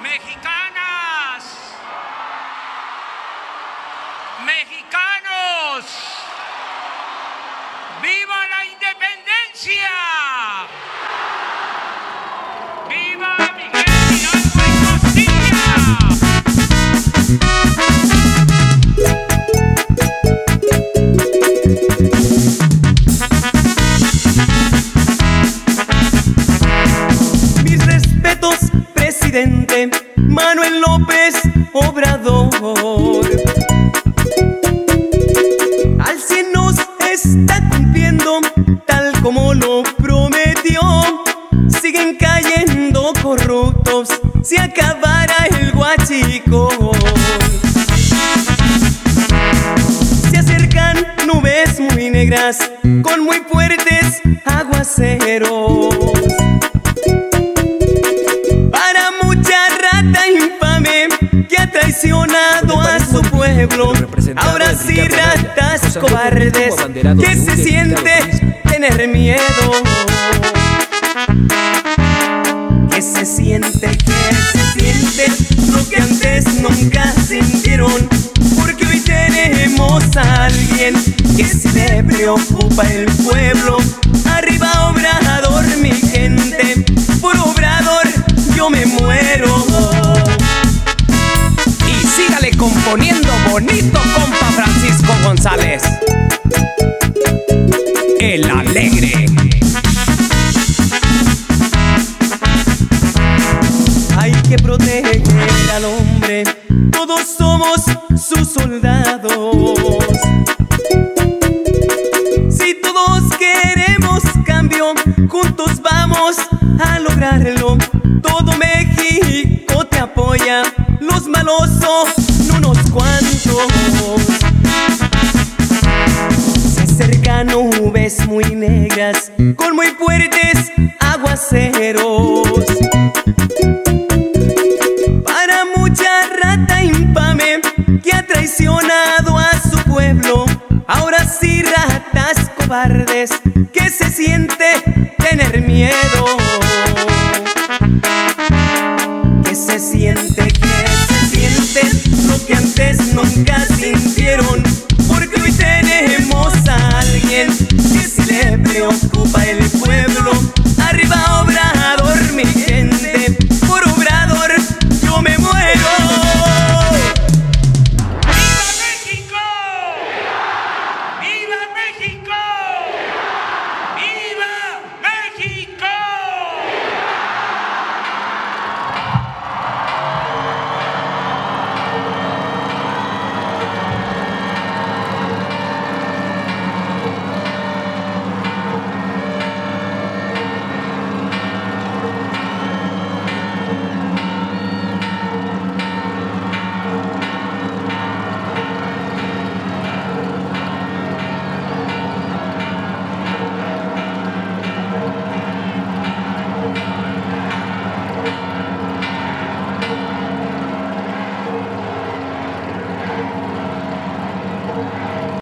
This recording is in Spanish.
mexicanas, mexicanos, ¡viva la independencia! ¡Viva Miguel Hidalgo y Costilla! Mis respetos, presidente Manuel López Obrador. Al 100 nos está cumpliendo tal como lo prometió. Siguen cayendo corruptos, se acabará el huachicol. Se acercan nubes muy negras con muy fuertes aguaceros. Para mucha rata infame que ha traicionado a su pueblo. Ahora sí, ratas cobardes, que se siente tener miedo. Que se siente lo que antes nunca sintieron. Porque hoy tenemos a alguien que se le preocupa el pueblo. Arriba Obrador, mi gente, por Obrador yo me muero. Y sígale componiendo bonito, compa Francisco González, el alegre. Hay que proteger al hombre, todos somos sus soldados. Si todos queremos cambio, juntos vamos a lograrlo. Todo México te apoya, los malos son unos cuantos. Se acercan nubes muy negras con muy fuertes aguaceros. Para mucha rata infame que ha traicionado a su pueblo. Ahora sí, ratas cobardes, que se siente tener miedo.